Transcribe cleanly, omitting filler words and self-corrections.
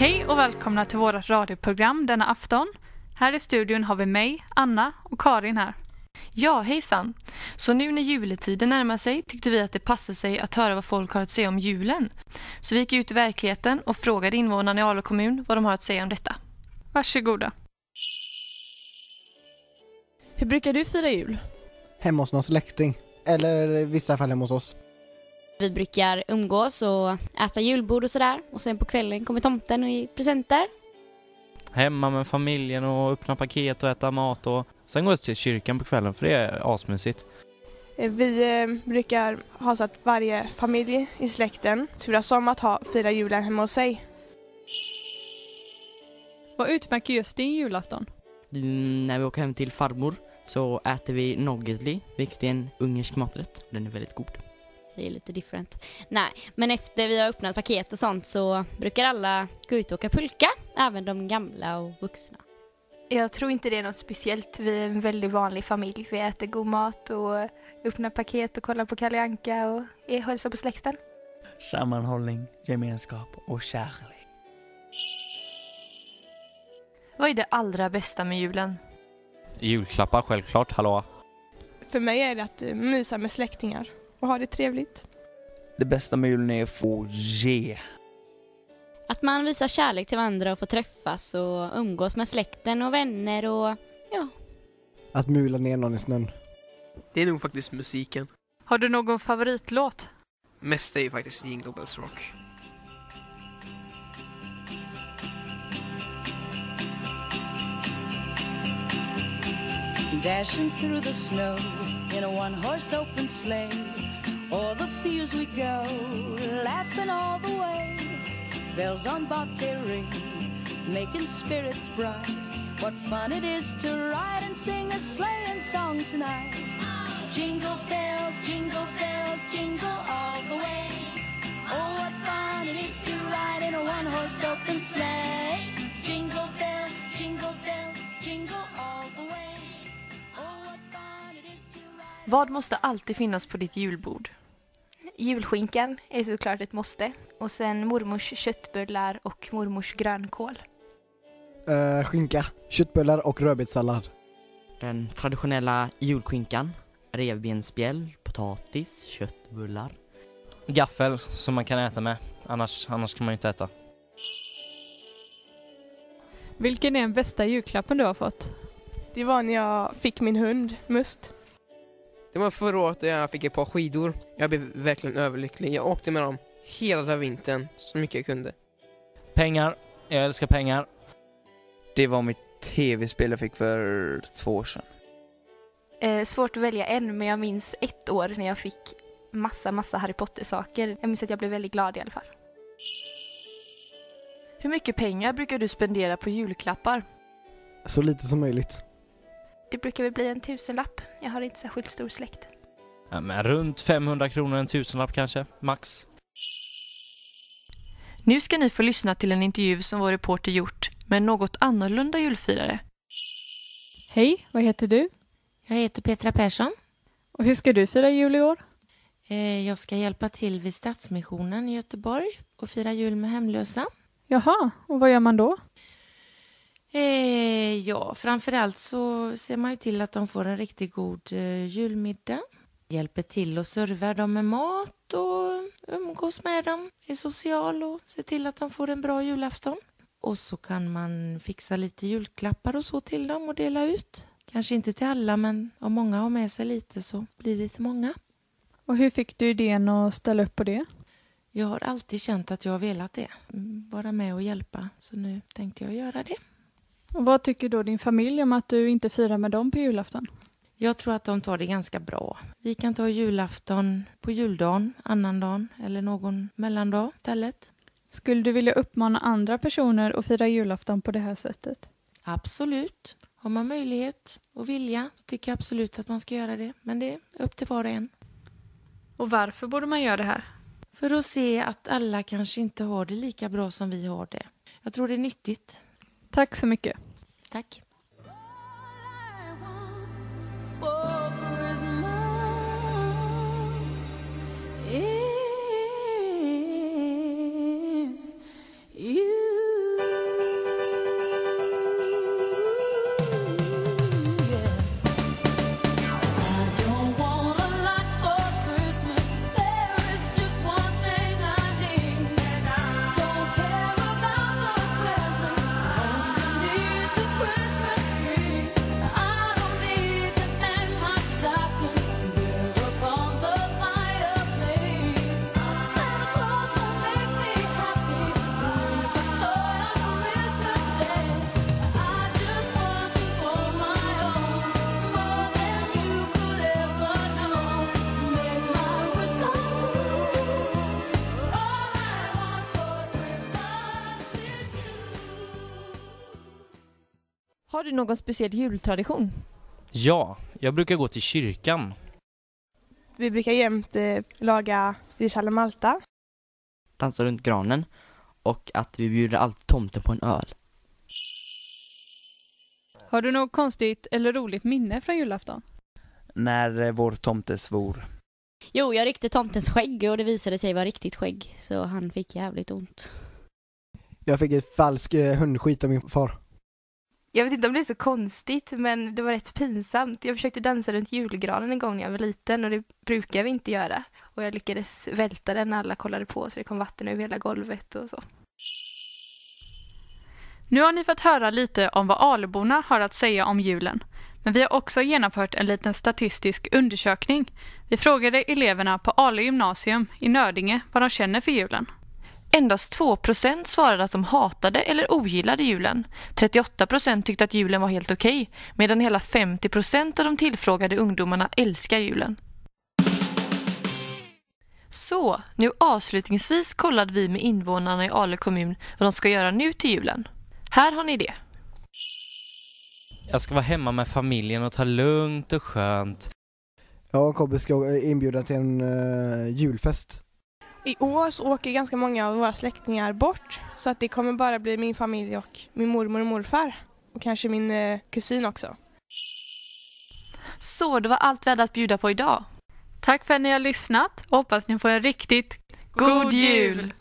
Hej och välkomna till vårt radioprogram denna afton. Här i studion har vi mig, Anna och Karin här. Ja, hejsan. Så nu när juletiden närmar sig tyckte vi att det passar sig att höra vad folk har att säga om julen. Så vi gick ut i verkligheten och frågade invånarna i Ale kommun vad de har att säga om detta. Varsågoda. Hur brukar du fira jul? Hemma hos någon släkting. Eller i vissa fall hemma hos oss. Vi brukar umgås och äta julbord och sådär. Och sen på kvällen kommer tomten och ger presenter. Hemma med familjen och öppna paket och äta mat. Och sen går vi till kyrkan på kvällen för det är asmysigt. Vi brukar ha så att varje familj i släkten turas om att fira julen hemma hos sig. Vad utmärker just din julafton? När vi åker hem till farmor så äter vi noggetli, vilket är en ungersk maträtt. Den är väldigt god. Det är lite different. Nej, men efter vi har öppnat paket och sånt så brukar alla gå ut och åka pulka. Även de gamla och vuxna. Jag tror inte det är något speciellt. Vi är en väldigt vanlig familj. Vi äter god mat och öppnar paket och kollar på Kalle Anka och hälsar på släkten. Sammanhållning, gemenskap och kärlek. Vad är det allra bästa med julen? Julklappar självklart, hallå. För mig är det att mysa med släktingar och ha det trevligt. Det bästa med julen är att få ge. Att man visar kärlek till varandra och får träffas och umgås med släkten och vänner och ja. Att mula ner någon i snön. Det är nog faktiskt musiken. Har du någon favoritlåt? Mest är ju faktiskt Jingle Bells Rock. Dashing through the snow in a one-horse open sleigh. O'er the fields we go, laughing all the way. Bells on bobtail ring, making spirits bright. What fun it is to ride and sing a sleighing song tonight. Jingle bells, jingle all the way. Oh, what fun it is to ride in a one-horse open sleigh. Jingle bells, jingle all the way. Vad måste alltid finnas på ditt julbord? Julskinkan är såklart ett måste. Och sen mormors köttbullar och mormors grönkål. Skinka, köttbullar och rödbetssallad. Den traditionella julskinkan, revbensspjäll, potatis, köttbullar. Gaffel som man kan äta med, annars kan man ju inte äta. Vilken är den bästa julklappen du har fått? Det var när jag fick min hund, Must. Det var förra året jag fick ett par skidor. Jag blev verkligen överlycklig. Jag åkte med dem hela vintern så mycket jag kunde. Pengar, jag älskar pengar. Det var mitt tv-spel jag fick för 2 år sedan. Svårt att välja en, men jag minns ett år när jag fick massa Harry Potter-saker. Jag minns att jag blev väldigt glad i alla fall. Hur mycket pengar brukar du spendera på julklappar? Så lite som möjligt. Det brukar väl bli en 1000-lapp. Jag har inte särskilt stor släkt. Ja, men runt 500 kronor, en 1000-lapp kanske, max. Nu ska ni få lyssna till en intervju som vår reporter gjort med en något annorlunda julfirare. Hej, vad heter du? Jag heter Petra Persson. Och hur ska du fira jul i år? Jag ska hjälpa till vid Stadsmissionen i Göteborg och fira jul med hemlösa. Jaha, och vad gör man då? Ja, framförallt så ser man ju till att de får en riktigt god julmiddag. Hjälper till och servar dem med mat och umgås med dem, är social och ser till att de får en bra julafton. Och så kan man fixa lite julklappar och så till dem och dela ut. Kanske inte till alla, men om många har med sig lite så blir det till många. Och hur fick du idén att ställa upp på det? Jag har alltid känt att jag har velat det. Vara med och hjälpa, så nu tänkte jag göra det. Och vad tycker då din familj om att du inte firar med dem på julafton? Jag tror att de tar det ganska bra. Vi kan ta julafton på juldagen, annandagen eller någon mellandag istället. Skulle du vilja uppmana andra personer att fira julafton på det här sättet? Absolut. Har man möjlighet och vilja så tycker jag absolut att man ska göra det. Men det är upp till var och en. Och varför borde man göra det här? För att se att alla kanske inte har det lika bra som vi har det. Jag tror det är nyttigt. Tack så mycket. Tack. You Har du någon speciell jultradition? Ja, jag brukar gå till kyrkan. Vi brukar jämt laga ris alla Malta. Dansa runt granen och att vi bjuder allt tomten på en öl. Har du något konstigt eller roligt minne från julafton? När vår tomte svor. Jo, jag ryckte tomtens skägg och det visade sig vara riktigt skägg. Så han fick jävligt ont. Jag fick ett falsk hundskit av min far. Jag vet inte om det är så konstigt, men det var rätt pinsamt. Jag försökte dansa runt julgranen en gång när jag var liten och det brukar vi inte göra. Och jag lyckades välta den när alla kollade på så det kom vatten över hela golvet och så. Nu har ni fått höra lite om vad Aluborna har att säga om julen. Men vi har också genomfört en liten statistisk undersökning. Vi frågade eleverna på Ale gymnasium i Nödinge vad de känner för julen. Endast 2% svarade att de hatade eller ogillade julen. 38% tyckte att julen var helt okej, medan hela 50% av de tillfrågade ungdomarna älskar julen. Så, nu avslutningsvis kollade vi med invånarna i Ale kommun vad de ska göra nu till julen. Här har ni det. Jag ska vara hemma med familjen och ta lugnt och skönt. Jag och Kobbe ska inbjuda till en julfest. I år så åker ganska många av våra släktingar bort. Så att det kommer bara bli min familj och min mormor och morfar. Och kanske min kusin också. Så, det var allt vi hade att bjuda på idag. Tack för att ni har lyssnat och hoppas ni får en riktigt god jul!